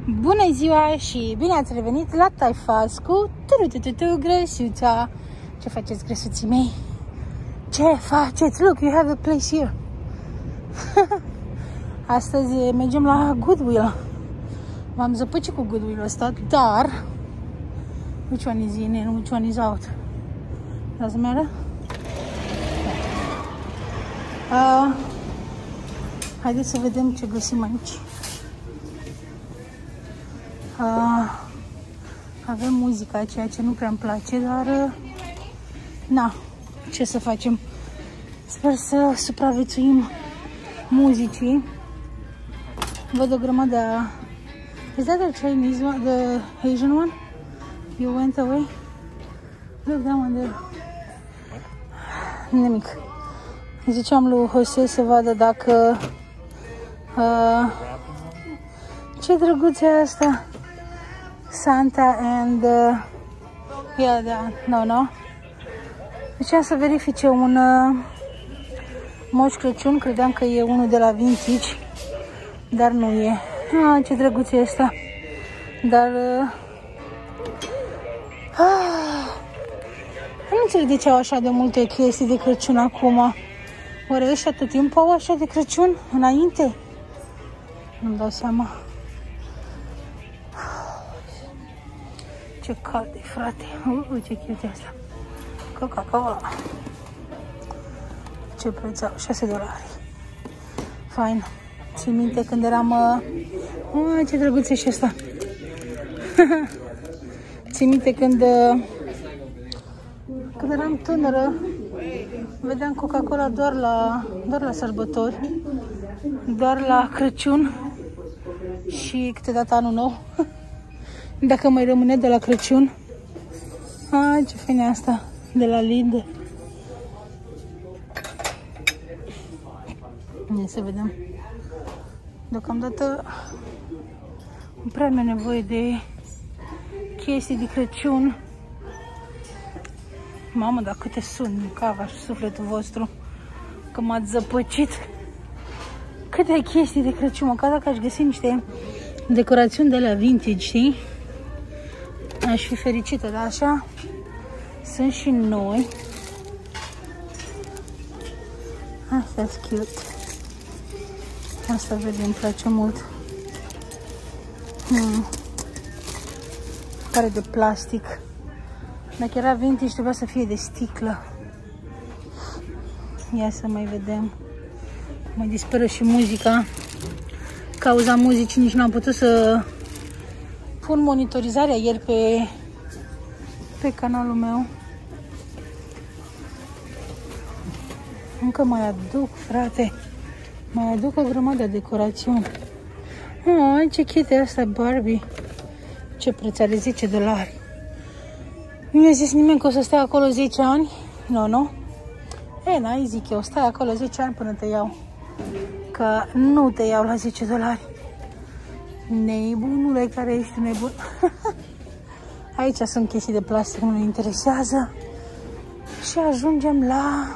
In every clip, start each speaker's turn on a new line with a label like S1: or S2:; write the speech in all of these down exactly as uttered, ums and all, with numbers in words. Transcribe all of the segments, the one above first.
S1: Bună ziua și bine ați revenit la Taifas cu turutututu grăsuța. Ce faceți, grăsuții mei? Ce faceți? Look, you have a place here. Astăzi mergem la Goodwill. M-am zăpăcit cu Goodwill-ul ăsta, dar which one is in and which one is out? Doesn't matter? Uh, haideți să vedem ce găsim aici. Uh, avem muzica, ceea ce nu prea îmi place, dar uh, na, ce să facem? Sper să supraviețuim muzicii. Văd o grămadă. Is that the Chinese one, the Asian one? You went away? Look, that one there. Nimic. Ziceam lui Jose să vadă dacă uh, ce drăguț e asta. Santa and uh, yeah, yeah, no, no. Deci am să verifice un uh, Moș Crăciun, credeam că e unul de la Vintage, dar nu e. Ah, ce drăguț e ăsta. Dar uh, ah, nu înțeleg de ce au așa de multe chestii de Crăciun acum. Oare ăștia tot timpul au așa de Crăciun înainte? Nu-mi dau seama. Ce cald e, frate. Ui, ce cute e asta. Coca-Cola. Ce preț au? șase dolari. Fain. Țin minte când eram... Uh... Ui, ce drăguț e și ăsta. Țin minte când... Uh... Când eram tânără, vedeam Coca-Cola doar la, doar la sărbători, doar la Crăciun și câteodată anul nou. Dacă mai rămâne de la Crăciun. Ai, ce fain e asta, de la Lidl. Ia să vedem. Deocamdată nu prea am nevoie de chestii de Crăciun. Mamă, dar câte sunt în cava și sufletul vostru, că m-ați zăpăcit. Câte chestii de Crăciun, măcar dacă aș găsi niște decorațiuni de la Vintage, știi? Aș fi fericită, dar așa sunt și noi. Asta-s cute. Asta, vede, îmi place mult. Hmm. Care de plastic. Dacă era vintage, trebuia să fie de sticlă. Ia să mai vedem. Mă disperă și muzica. Cauza muzicii nici n-am putut să pun monitorizarea ieri pe, pe canalul meu. Încă mai aduc, frate. Mai aduc o grămadă de decorațiuni. Oh, ce cute e asta, Barbie. Ce preț are? zece dolari. Nu mi-a zis nimeni că o să stai acolo zece ani. Nu, nu. E, n-ai, zic eu, stai acolo zece ani până te iau. Că nu te iau la zece dolari. Nebunule, care ești nebun. Aici sunt chestii de plastic, nu ne interesează. Și ajungem la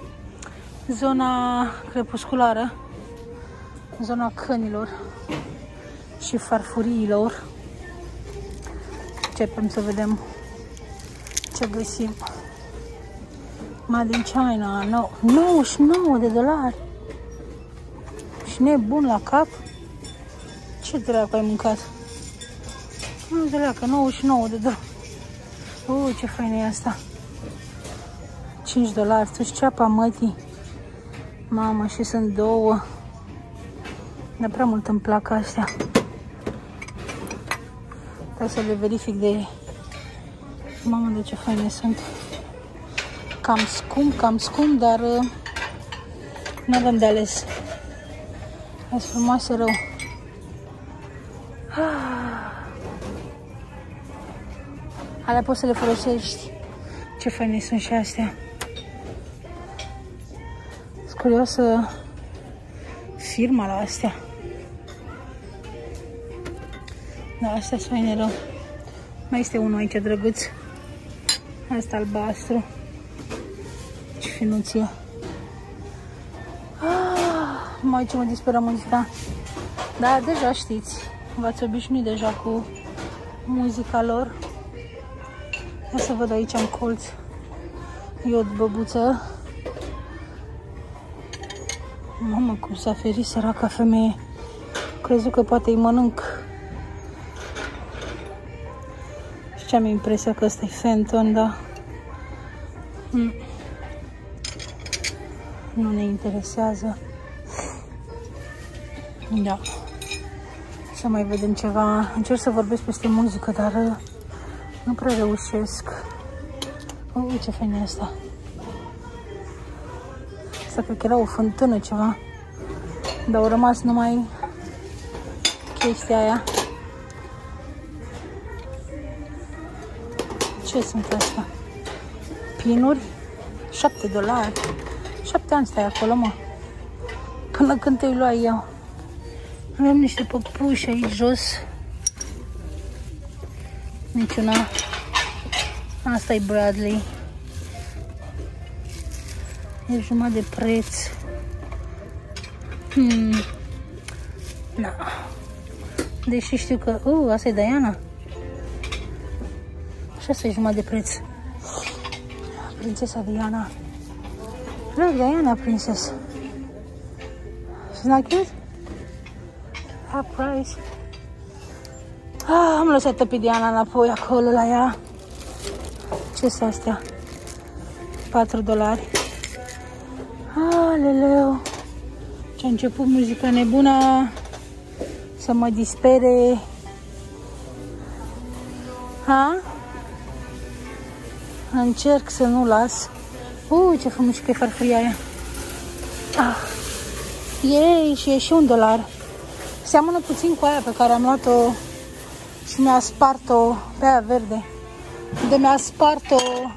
S1: zona crepusculară, zona câinilor și farfuriilor. Începem să vedem ce găsim. Made in China, no, nouăzeci și nouă de dolari. Și nebun la cap. Ce dracu ai mâncat? Nu înțeleg că nouăzeci și nouă de dolari. Ui, ce faină e asta. cinci dolari, tu-și ceapa mătii. Mamă, și sunt două. De prea mult îmi plac astea. Trebuie să le verific de... Mamă, de ce faine sunt. Cam scump, cam scump, dar uh, nu avem de ales. Sunt frumoase rău. Alea poți să le folosești. Ce faine sunt și astea. Sunt curioasă firma la astea. Da, astea sunt faine rău. Mai este unul aici drăguț. Asta albastru. Ce finuție. Ah, mai ce mă disperă muzica. Da, deja știți. V-ați obișnuit deja cu muzica lor. Ia să văd aici în colț. Iod băbuță. Mamă, cum s-a ferit săraca femeie. Crezut că poate îi mănânc. Și ce am impresia că ăsta e Fenton, dar hmm. nu ne interesează. Da. Să mai vedem ceva. Încerc să vorbesc peste muzică, dar nu prea reușesc. Ui, ce fain e asta. Asta cred că era o fântână ceva. Dar au rămas numai chestia aia. Ce sunt astea? Pinuri? șapte dolari. șapte ani stai acolo, mă. Până când te-i lua eu. Avem niște păpuși aici jos. Niciuna. Asta e Bradley. E jumătate de preț. Hmm. Da. Deși știu că... Uh, asta e Diana. Și asta e jumătate de preț. Prințesa Diana. Look, Diana princess. She's not cute? Half price. Ah, am lăsat-o pe Diana înapoi acolo la ea. Ce sunt astea? patru dolari. Aleleu. Ce-a început muzica nebună să mă dispere. Ha? Încerc să nu las. Ui, ce frumușică e farfuria aia. Ah. Ei, și e și un dolar. Seamănă puțin cu aia pe care am luat-o și mi-a spart-o pe aia verde. De mi-a spart-o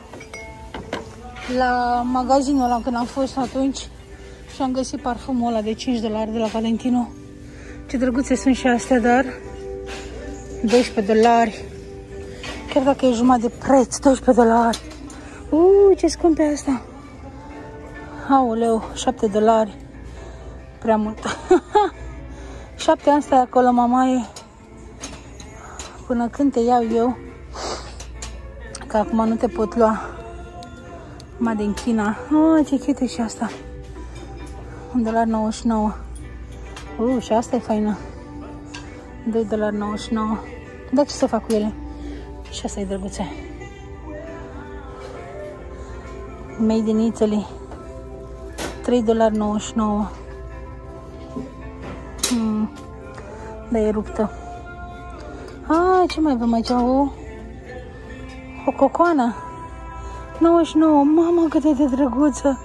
S1: la magazinul ăla când am fost atunci și am găsit parfumul ăla de cinci dolari de la Valentino. Ce drăguțe sunt și astea, dar doisprezece dolari. Chiar dacă e jumătate de preț, doisprezece dolari. Uuu, ce scump e asta. Aoleu, șapte dolari. Prea mult. șapte ani stai acolo, mamaie. Până când te iau eu. Că acum nu te pot lua. Ma din China. Oh, ce cute e și asta. un dolar nouăzeci și nouă. Uh, și asta e faină. doi dolari nouăzeci și nouă. Dar ce să fac cu ele? Și asta e drăguțe. Made in Italy. trei dolari nouăzeci și nouă. Hmm. Da, e ruptă. Ah, ce mai avem aici? O, o cocoană. nouăzeci și nouă. Mama, cât e de drăguță.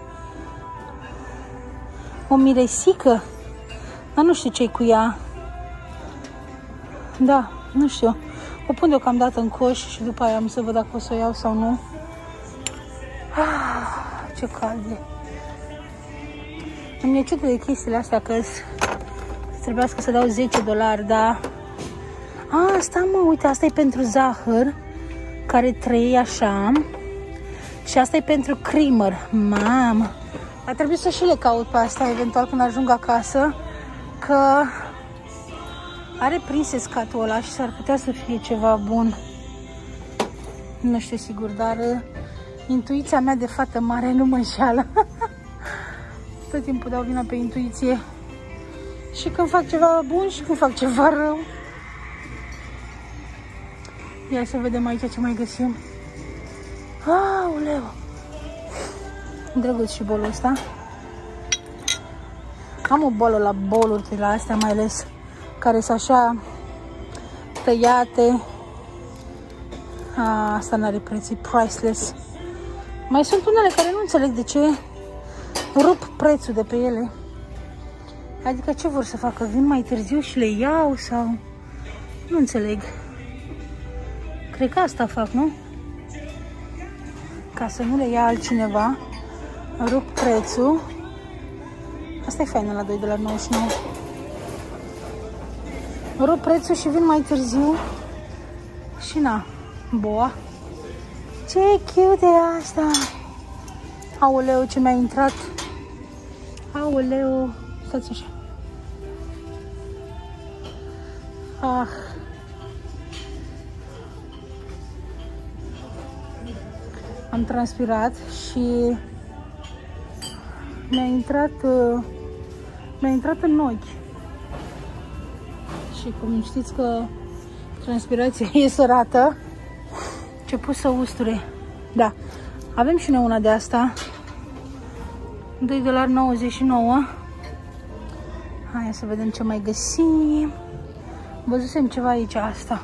S1: O miresică. Dar nu știu ce-i cu ea. Da, nu știu. O pun deocamdată în coș și după aia am să văd dacă o să o iau sau nu. Ah, ce cald e. Îmi e ciudă de chestiile astea că trebuiască să dau zece dolari, dar... A, asta mă, uite, asta e pentru zahăr, care trei așa. Și asta e pentru creamer. Mamă! A trebuit să și le caut pe astea, eventual când ajung acasă, că are prinse scatul ăla și s-ar putea să fie ceva bun. Nu știu sigur, dar intuiția mea de fată mare nu mă înșeală. Tot timpul dau vina pe intuiție. Și când fac ceva bun și când fac ceva rău. Ia să vedem aici ce mai găsim. Aoleu! Drăguț și bolul ăsta. Am o bolă la boluri de la astea, mai ales care sunt așa tăiate. A, asta n-are preț, e priceless. Mai sunt unele care nu înțeleg de ce rup prețul de pe ele. Adică ce vor să facă? Vin mai târziu și le iau sau... Nu înțeleg. Cred că asta fac, nu? Ca să nu le ia altcineva, rup prețul. Asta e faină la doi dolari nouăzeci și nouă. Rup prețul și vin mai târziu. Și na, boa. Ce cute e asta! Aoleu, ce mi-a intrat! Aoleu! Stați așa! Ah. Am transpirat și mi-a intrat, mi-a intrat în ochi. Și cum știți că transpirația e sărată, a început să usture. Da, avem și noi una de asta. doi dolari nouăzeci și nouă. Hai să vedem ce mai găsim. Văzusem ceva aici, asta.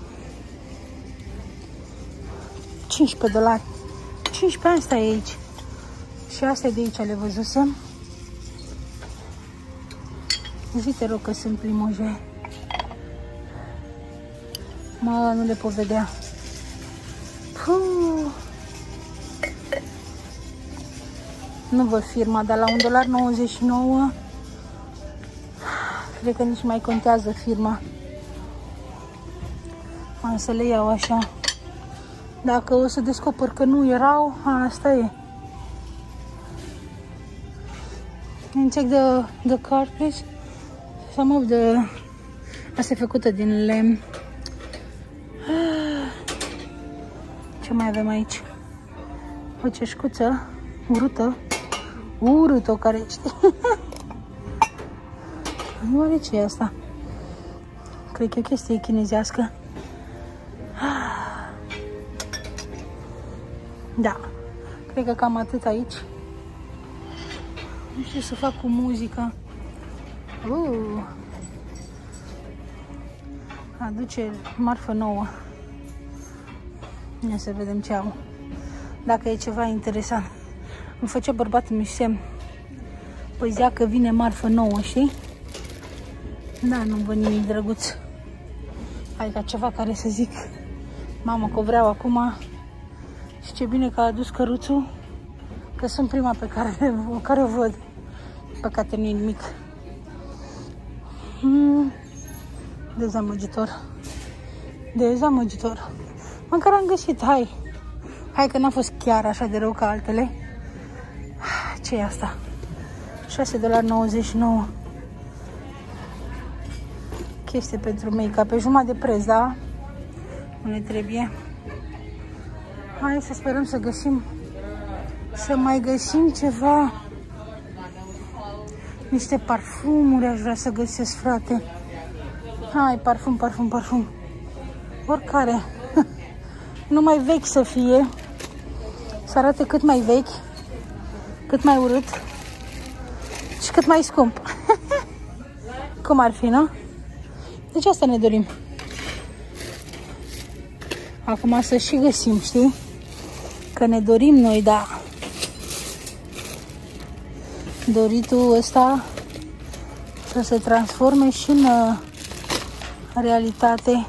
S1: cincisprezece dolari. cincisprezece asta e aici. Și astea de aici le văzusem. Zi, te rog, că sunt primoje. Mă, nu le pot vedea. Puh. Nu văd firma, dar la un dolar nouăzeci și nouă cred că nici mai contează firma. Am să le iau așa. Dacă o să descoper că nu erau, asta e. And check the, the card, please. Some of the... Asta e făcută din lemn. Ce mai avem aici? O ceșcuță urâtă. Urâtă, care știi? Nu are ce e asta. Cred că e o chestie chinezească. Da. Cred că cam atât aici. Nu știu să fac cu muzica. Uh. Aduce marfă nouă. Ia să vedem ce au. Dacă e ceva interesant. Îmi făcea bărbatul mi semn. Păi zicea că vine marfă nouă, știi? Da, nu văd nimic drăguț. Hai ca ceva care să zic. Mamă, că o vreau acum. Și ce bine că a adus căruțul. Că sunt prima pe care, care o văd. Păcate nu e nimic. Hmm. Dezamăgitor. Dezamăgitor. Măcar am găsit, hai. Hai că n-a fost chiar așa de rău ca altele. Ce e asta? șase dolari nouăzeci și nouă. Chestie pentru make-up. Pe jumătate de preț, da? Nu ne trebuie. Hai să sperăm să găsim. Să mai găsim ceva. Niște parfumuri aș vrea să găsesc, frate. Hai, parfum, parfum, parfum. Oricare. Numai vechi să fie. Să arate cât mai vechi. Cât mai urât. Și cât mai scump. Cum ar fi, nu? Deci asta ne dorim. Acum să și găsim, știi? Că ne dorim noi, da. Doritul ăsta să se transforme și în uh, realitate.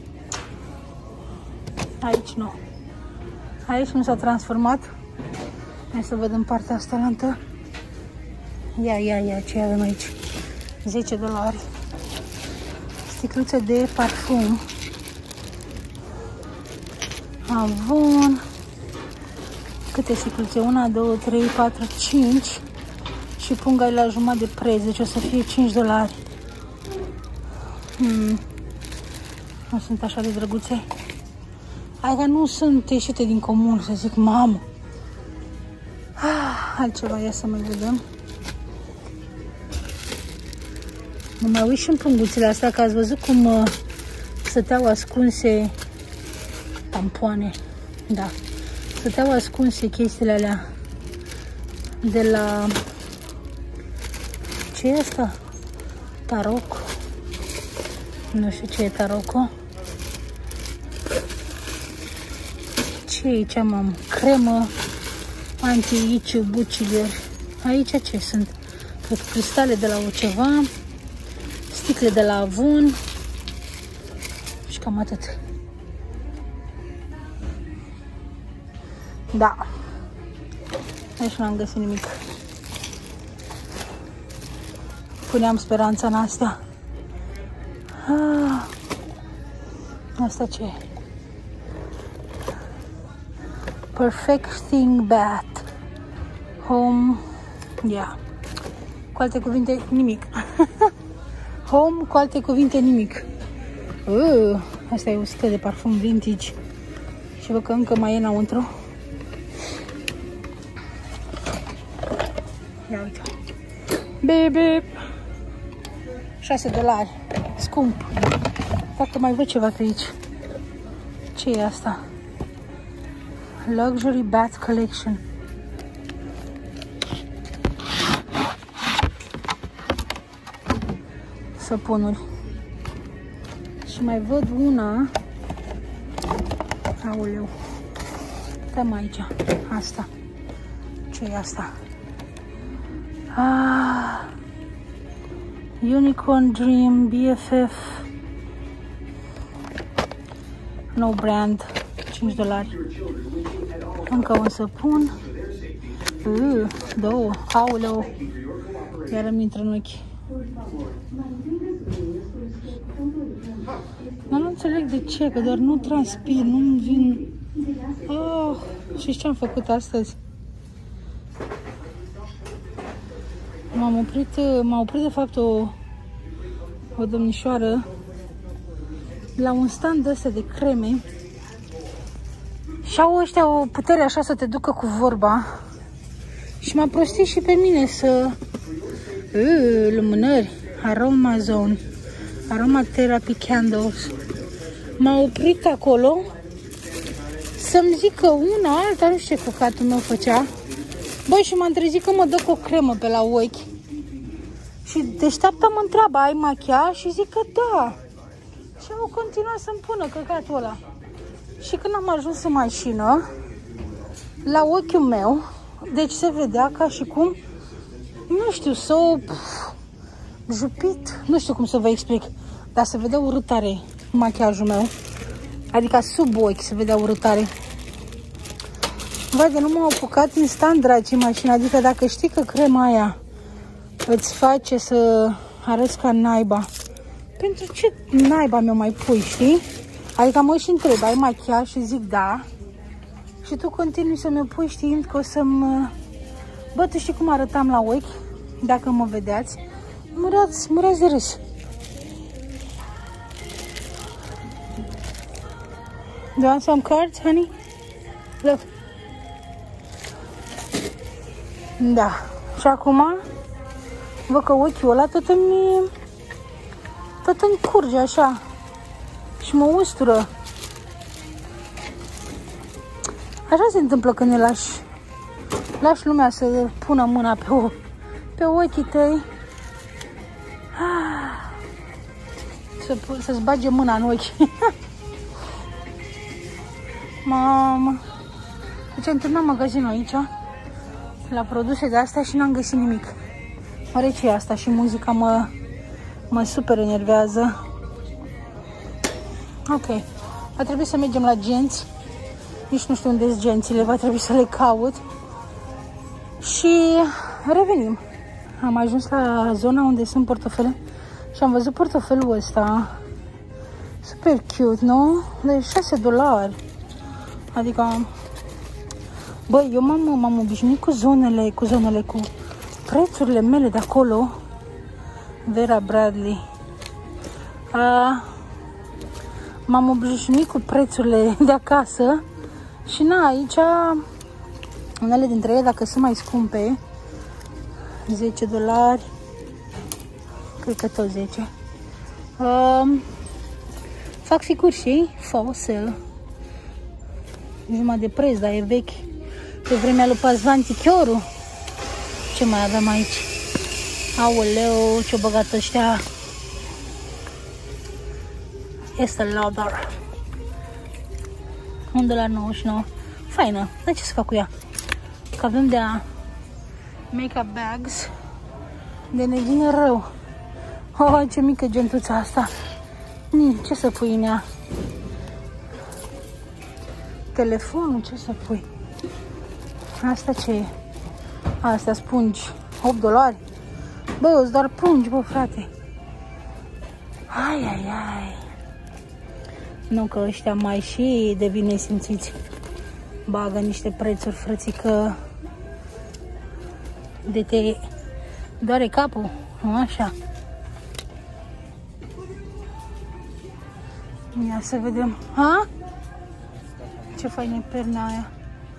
S1: Aici nu. Aici nu s-a transformat. Hai să văd în partea asta lantă. Ia, ia, ia, ce avem aici? zece dolari. Sticluță de parfum. Avon. Câte sticluțe? una, două, trei, patru, cinci. Și punga la jumătate de preț. Deci o să fie cinci dolari. Hmm. Nu sunt așa de drăguțe. Adică nu sunt ieșite din comun, să zic, mamă. Ah, altceva, ia să mai vedem. Mă mai uit și în punguțele astea, că ați văzut cum uh, stăteau ascunse tampoane. Da. Stăteau ascunse chestiile alea de la... Ce e asta? Tarocco. Nu știu ce e Tarocco. Ce e aici, mam? Cremă anti-iciu bucilor. Aici ce sunt? Cred cristale de la o ceva. Sticle de la Avon. Și cam atât. Da. Aici nu am găsit nimic. Puneam speranța în astea. Ah. Asta ce e? Perfecting bath. Home. Yeah. Cu alte cuvinte, nimic. Home, cu alte cuvinte, nimic. Uh, asta e o sticlă de parfum vintage. Și văd că încă mai e înăuntru. Ia uite. Bip, bip. șase dolari. Scump. Dacă mai văd ceva pe aici. Ce e asta? Luxury Bath Collection. Săpunuri. Și mai văd una. Aoleu. Cam aici. Asta. Ce e asta? Ah. Unicorn Dream B F F. No brand. cinci dolari. Încă un săpun. Uh, două. Aoleu. Iar îmi intră în ochi. Dar nu înțeleg de ce, că doar nu transpir, nu-mi vin... Oh, și ce am făcut astăzi? M-am oprit, m-a oprit de fapt o, o domnișoară la un stand ăsta de creme și au ăștia o putere așa să te ducă cu vorba și m-a prostit și pe mine să... Uh, lumânări, Aroma Zone, Aroma Therapy Candles. M-a oprit acolo să-mi zică una, alta, nu știu ce căcatul meu făcea. Băi, și m-am trezit că mă dă cu o cremă pe la ochi. Și deșteapta mă întreabă, ai machiaj? Și zic că da. Și au continuat să-mi pună căcatul ăla. Și când am ajuns în mașină, la ochiul meu, deci se vedea ca și cum, nu știu, s-o jupit, nu știu cum să vă explic, dar se vedea urâtare machiajul meu. Adică sub ochi se vedea urâtare. Vai, de nu m-au apucat instant, dragi, mașina. Adică dacă știi că crema aia îți face să arăți ca naiba, pentru ce naiba mi-o mai pui, știi? Adică mă și întreb, ai machiaj? Și zic da. Și tu continui să mi-o pui știind că o să-mi... Bă, tu știi cum arătam la ochi? Dacă mă vedeați, mureați, mureați de râs. Do you want some cards, honey? Look. Da. Și acum văd că ochiul ăla tot îmi tot îmi curge așa și mă ustură. Așa se întâmplă când ne lași lași lumea să pună mâna pe, o, pe ochii tăi. Să, să-ți bage mâna în ochi. Mamă. Deci am terminat magazinul aici la produse de astea și n-am găsit nimic. Oare ce e asta? Și muzica mă, mă super enervează. Ok. Va trebui să mergem la genți. Nici nu știu unde sunt gențile. Va trebui să le caut. Și revenim. Am ajuns la zona unde sunt portofele și am văzut portofelul ăsta. Super cute, nu? De șase dolari. Adică, băi, eu m-am obișnuit cu zonele, cu zonele, cu prețurile mele de acolo. Vera Bradley. M-am obișnuit cu prețurile de acasă și na, aici, unele dintre ele, dacă sunt mai scumpe, zece dolari, cred că tot zece, uh, fac figuri și fossil. Jumătate de preț, dar e vechi. Pe vremea lui Pazvan Tichioru. Ce mai avem aici? Aoleu, ce-o băgat ăștia. Este Lauder. un dolar nouăzeci și nouă. Faină. Dar ce să fac cu ea? Că avem de a make-up bags. De ne vine rău. Oh, ce mică gentuța asta. Ce să pui în ea? Telefonul, ce să pui? Asta ce e? Asta spungi. opt dolari. Bă, îți doar pungi, bă, frate. Ai, ai, ai. Nu că ăștia mai și devin nesimțiți. Bagă niște prețuri, frățică. De te doare capul. Așa. Ia să vedem. Ha? Ce faină e perna aia.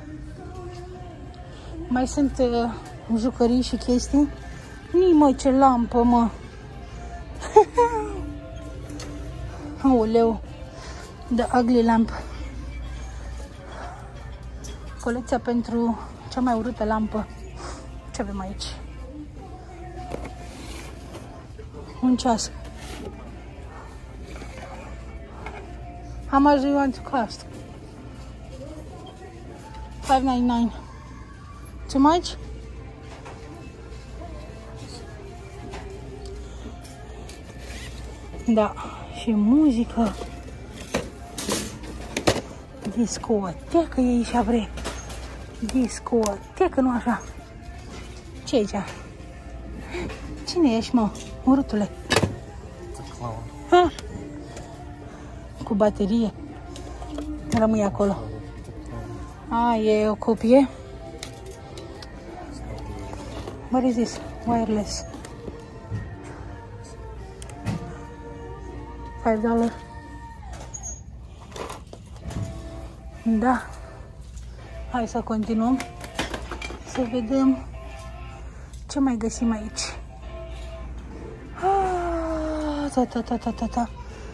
S1: Mai sunt uh, jucării și chestii. Nii, mă, ce lampă, mă. Aoleu. The ugly lamp. Colecția pentru cea mai urâtă lampă. Ce avem aici? Un ceas. How much do you want to cost? five ninety-nine. Too much? Da, și muzică. Discotecă e aici, bre. Discotecă, nu așa. Ce e aici? Cine ești, mă? Urâtule. Ha? Cu baterie. Rămâi acolo. A, e o copie. What is this? Wireless. five dollars. Da. Hai să continuăm. Să vedem ce mai găsim aici. Ah, ta, ta, ta, ta, ta, ta.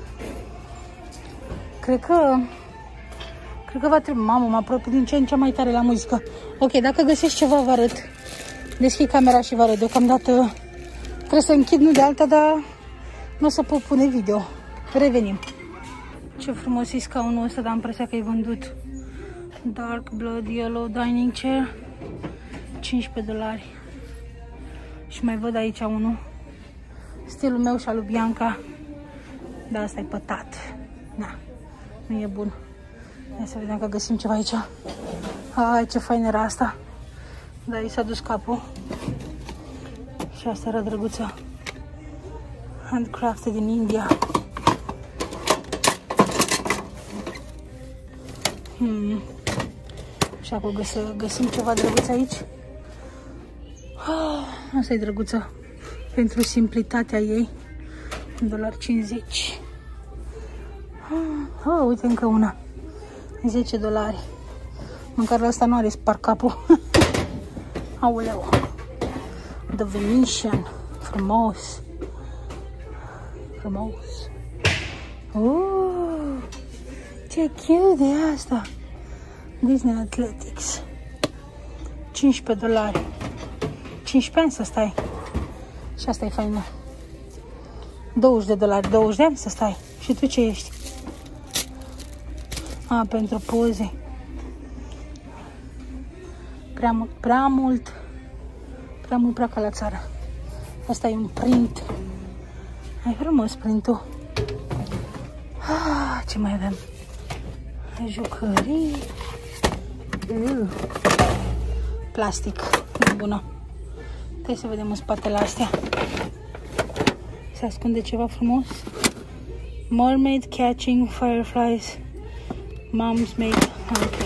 S1: Cred că Cred că va trebui. Mamă, mă apropii din ce în ce mai tare la muzică. Ok, dacă găsești ceva, vă arăt. Deschid camera și vă arăt. Deocamdată trebuie să închid, nu de alta, dar nu o să pot pune video. Revenim. Ce frumos e scaunul ăsta, dar am impresia că e vândut. Dark Blood Yellow Dining Chair. cincisprezece dolari. Și mai văd aici unul. Stilul meu și al lui Bianca. Dar asta e pătat. Da, nu e bun. Hai să vedem că găsim ceva aici. Hai, ce fain era asta. Dar i s-a dus capul. Și asta era drăguță. Handcrafted din India. Hmm. Și acum găs găsim ceva drăguț aici. Oh, asta e drăguță. Pentru simplitatea ei. un dolar cincizeci. Oh, uite încă una. zece dolari. Măcar ăsta nu are spart capul. Aoleu. The Venetian. Frumos. Frumos. Uh, ce cute e asta. Disney Athletics. cincisprezece dolari. cincisprezece ani să stai. Și asta e faină. douăzeci de dolari. douăzeci de ani să stai. Și tu ce ești? A, pentru poze. Prea mult, prea mult. Prea mult, prea ca la țară. Asta e un print. Ai frumos printul. Ah, ce mai avem? Jucării. Uh. Plastic. Bună. Trebuie să vedem în spatele astea. Se ascunde ceva frumos. Mermaid catching fireflies. Mom's made. Ok.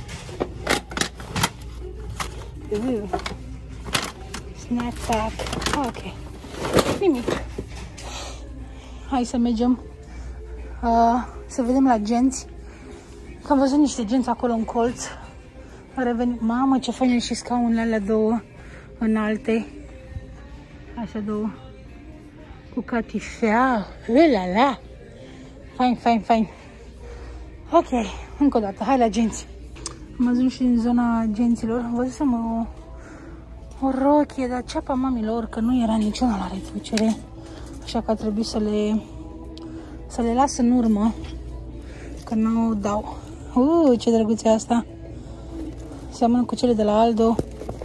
S1: Uh. Snack pack. Ok. Nimic. Hai să mergem uh, să vedem la genți. Că am văzut niște genți acolo în colț. Revenim. Mamă, ce fain și scaunele alea două înalte. Așa două. Cu catifea. Ulala. Fain, fain, fain. Ok, încă o dată. Hai la genți. Am văzut și în zona genților. Am văzut să mă o, o rochie, dar ceapa mamilor, că nu era niciuna la reducere. Așa că a trebuit să le să le las în urmă, că nu o dau. Uh, ce drăguț e asta. Seamănă cu cele de la Aldo.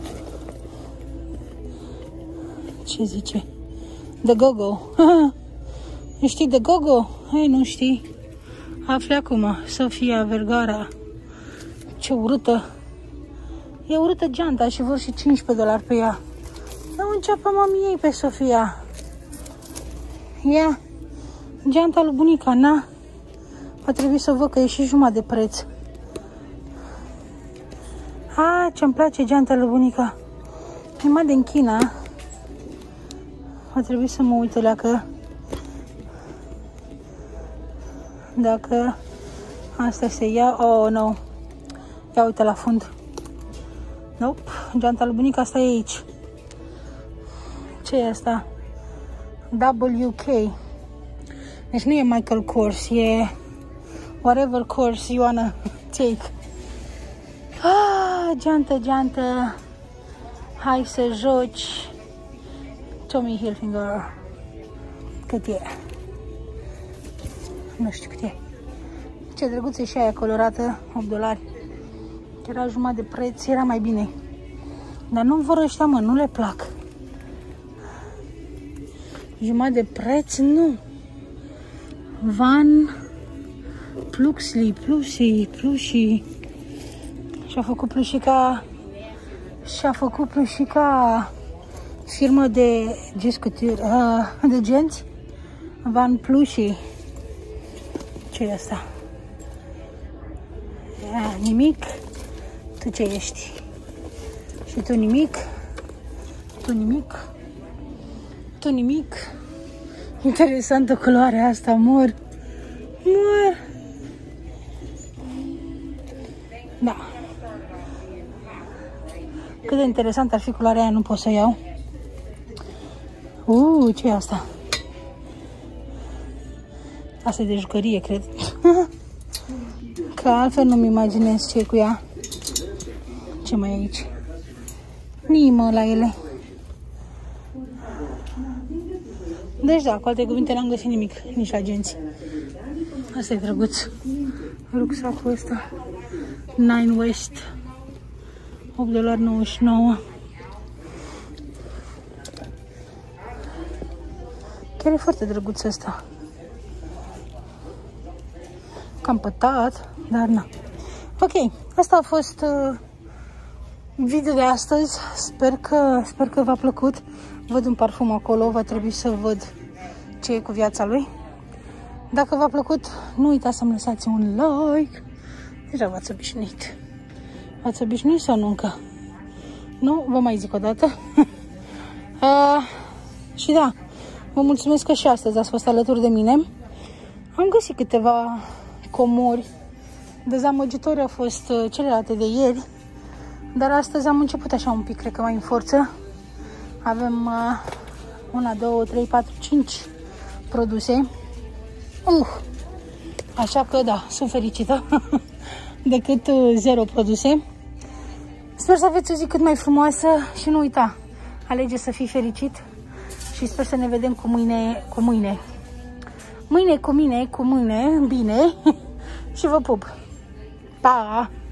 S1: Ce zice? The Go-Go. Nu știi The Go-Go? Hai, nu știi. Afli acum. Sofia Vergara. Ce urâtă. E urâtă geanta și vor și cincisprezece dolari pe ea. Nu înceapă mami ei pe Sofia. Ia. Geanta lui bunica, na? A trebuit să văd că e și jumătate de preț. A, ce-mi place geanta lui bunica. E mai din China. A trebuit să mă uit la că... dacă asta se ia. Oh, no. Ia uite la fund. Nope. Geanta lui bunica asta e aici. Ce e asta? W K. Deci nu e Michael Kors, e whatever course you wanna take. Ah, geantă, geantă. Hai să joci. Tommy Hilfiger. Cât e? Nu știu cât e. Ce drăguță e și aia colorată, opt dolari. Era jumătate de preț, era mai bine. Dar nu vor ăștia, mă, nu le plac. Jumătate de preț, nu. Van Pluxley, Plushi, Plushi. Și-a făcut Plușica și-a făcut Plușica firmă de gescuturi, uh, de genți. Van Plushi. Ce e asta? Ia, nimic. Tu ce ești? Și tu nimic. Tu nimic. Tu nimic. Interesantă culoarea asta, mor. Mor. Da. Cât de interesant ar fi culoarea aia, nu pot să o iau. Uuu, ce e asta? Asta e de jucărie, cred. Că altfel nu-mi imaginez ce e cu ea. Ce mai e aici? Nimă la ele. Deci da, cu alte cuvinte n-am găsit nimic, nici la genți. Asta e drăguț. Rucsacul ăsta. Nine West. opt dolari nouăzeci și nouă. Chiar e foarte drăguț ăsta. Cam pătat, dar na. Ok, asta a fost uh, video de astăzi. Sper că, sper că v-a plăcut. Văd un parfum acolo, va trebui să văd ce e cu viața lui. Dacă v-a plăcut, nu uitați să-mi lăsați un like. Deja v-ați obișnuit. V-ați obișnuit sau nu încă? Nu? Vă mai zic o dată. uh, și da, vă mulțumesc că și astăzi ați fost alături de mine. Am găsit câteva comori. Dezamăgitoare au fost celelalte de ieri. Dar astăzi am început așa un pic, cred că mai în forță. Avem uh, una, două, trei, patru, cinci produse. Uh, așa că da, sunt fericită. Decât uh, zero produse. Sper să aveți o zi cât mai frumoasă și nu uita, alege să fii fericit și sper să ne vedem cu mâine, cu mâine. Mâine cu mine, cu mâine, bine și vă pup. Pa!